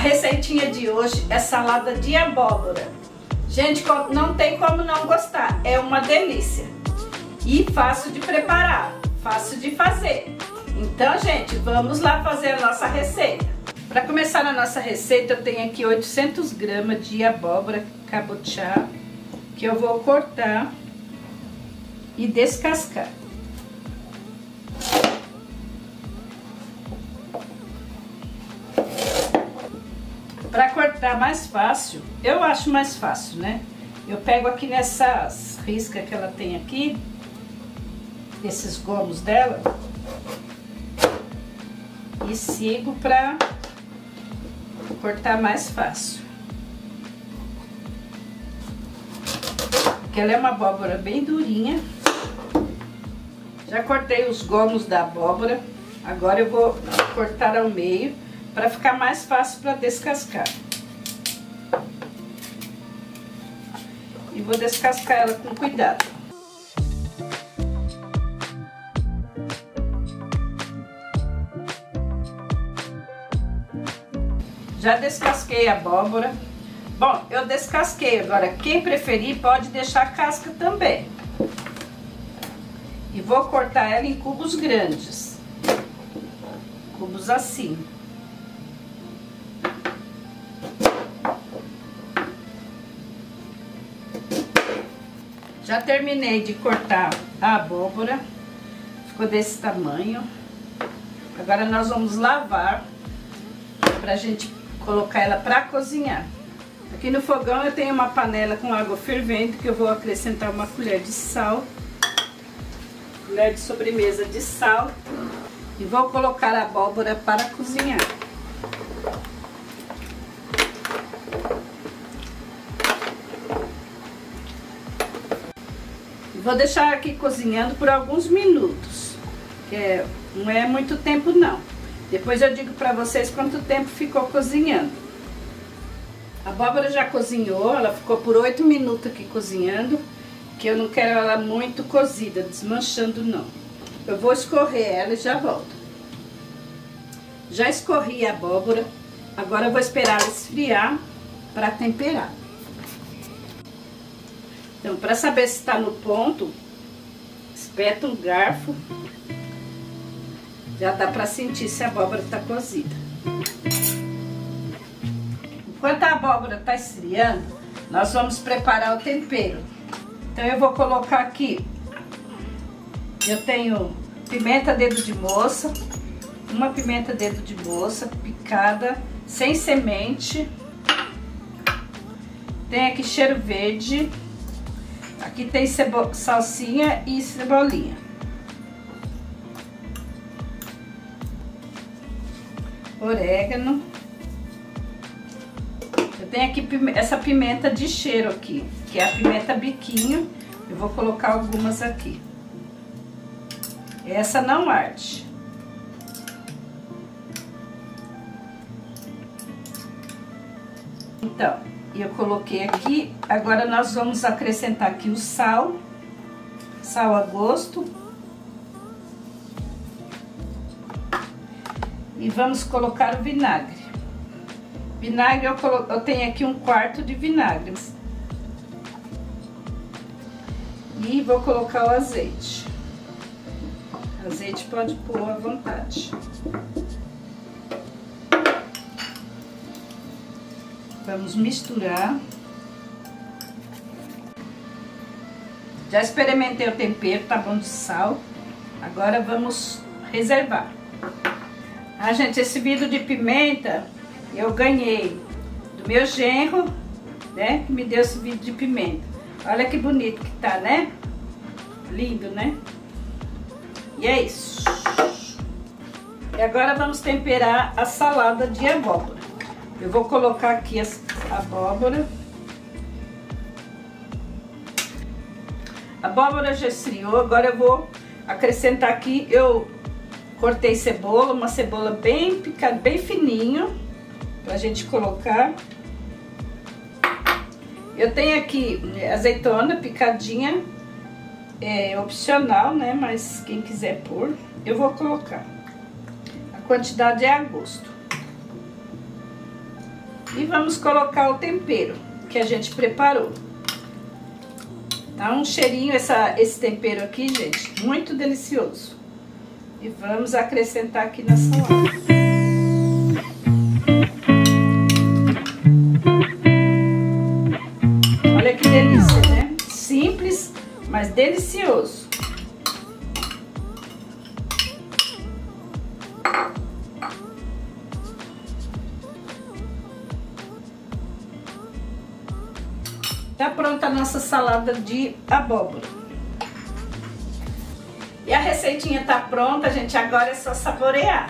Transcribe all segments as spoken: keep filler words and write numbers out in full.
receitinha de hoje é salada de abóbora. Gente, não tem como não gostar, é uma delícia. E fácil de preparar, fácil de fazer. Então, gente, vamos lá fazer a nossa receita. Para começar a nossa receita, eu tenho aqui oitocentos gramas de abóbora cabotiá, que eu vou cortar e descascar. Para cortar mais fácil, eu acho mais fácil, né? Eu pego aqui nessas riscas que ela tem aqui, esses gomos dela, e sigo para cortar mais fácil. Porque ela é uma abóbora bem durinha. Já cortei os gomos da abóbora, agora eu vou cortar ao meio para ficar mais fácil para descascar. E vou descascar ela com cuidado. Já descasquei a abóbora. Bom, eu descasquei. Agora, quem preferir pode deixar a casca também. E vou cortar ela em cubos grandes. Cubos assim. Já terminei de cortar a abóbora. Ficou desse tamanho. Agora nós vamos lavar pra gente colocar ela pra cozinhar. Aqui no fogão eu tenho uma panela com água fervendo que eu vou acrescentar uma colher de sal. Colher de sobremesa de sal. E vou colocar a abóbora para cozinhar. Vou deixar aqui cozinhando por alguns minutos, que é, não é muito tempo não. Depois eu digo pra vocês quanto tempo ficou cozinhando. A abóbora já cozinhou, ela ficou por oito minutos aqui cozinhando, que eu não quero ela muito cozida, desmanchando não. Eu vou escorrer ela e já volto. Já escorri a abóbora, agora eu vou esperar ela esfriar para temperar. Então, para saber se está no ponto, espeta um garfo. Já dá para sentir se a abóbora está cozida. Enquanto a abóbora está esfriando, nós vamos preparar o tempero. Então, eu vou colocar aqui, eu tenho pimenta dedo de moça, uma pimenta dedo de moça picada, sem semente. Tem aqui cheiro verde. Aqui tem cebo salsinha e cebolinha. Orégano. Eu tenho aqui essa pimenta de cheiro aqui, que é a pimenta biquinho. Eu vou colocar algumas aqui. Essa não arde. Então, eu coloquei aqui. Agora nós vamos acrescentar aqui o sal. Sal a gosto. E vamos colocar o vinagre. Vinagre eu, colo... eu tenho aqui um quarto de vinagre. E vou colocar o azeite. Azeite pode pôr à vontade. Vamos misturar. Já experimentei o tempero, tá bom de sal. Agora vamos reservar. Ah, gente, esse vidro de pimenta eu ganhei do meu genro, né? Que me deu esse vidro de pimenta. Olha que bonito que tá, né? Lindo, né? E é isso. E agora vamos temperar a salada de abóbora. Eu vou colocar aqui a abóbora. A abóbora já esfriou, agora eu vou acrescentar aqui, eu cortei cebola, uma cebola bem picada, bem fininho, pra gente colocar. Eu tenho aqui azeitona picadinha, é opcional, né, mas quem quiser pôr, eu vou colocar. A quantidade é a gosto. E vamos colocar o tempero que a gente preparou. Dá um cheirinho essa, esse tempero aqui, gente, muito delicioso. E vamos acrescentar aqui na salada. Olha que delícia, né? Simples, mas delicioso. Tá pronta a nossa salada de abóbora. E a receitinha tá pronta, gente, agora é só saborear.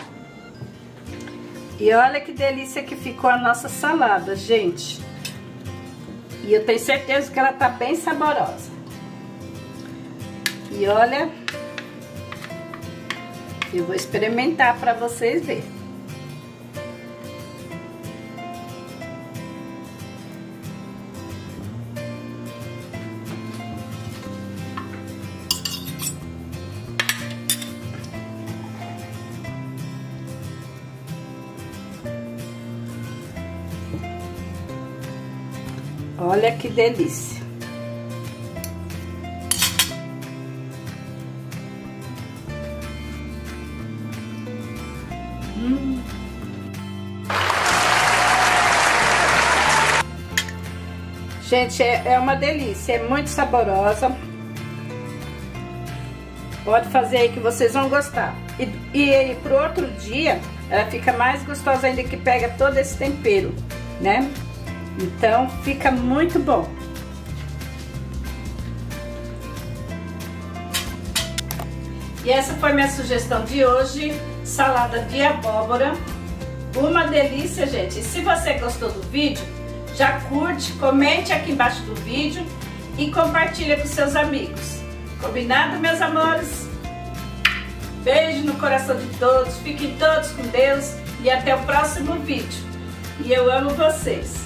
E olha que delícia que ficou a nossa salada, gente. E eu tenho certeza que ela tá bem saborosa. E olha, eu vou experimentar para vocês verem. Olha que delícia. Hum. Gente, é, é uma delícia, é muito saborosa. Pode fazer aí que vocês vão gostar. E, e, e pro outro dia, ela fica mais gostosa ainda, que pega todo esse tempero, né? Então, fica muito bom. E essa foi minha sugestão de hoje, salada de abóbora. Uma delícia, gente. E se você gostou do vídeo, já curte, comente aqui embaixo do vídeo e compartilha com seus amigos. Combinado, meus amores? Beijo no coração de todos, fiquem todos com Deus e até o próximo vídeo. E eu amo vocês.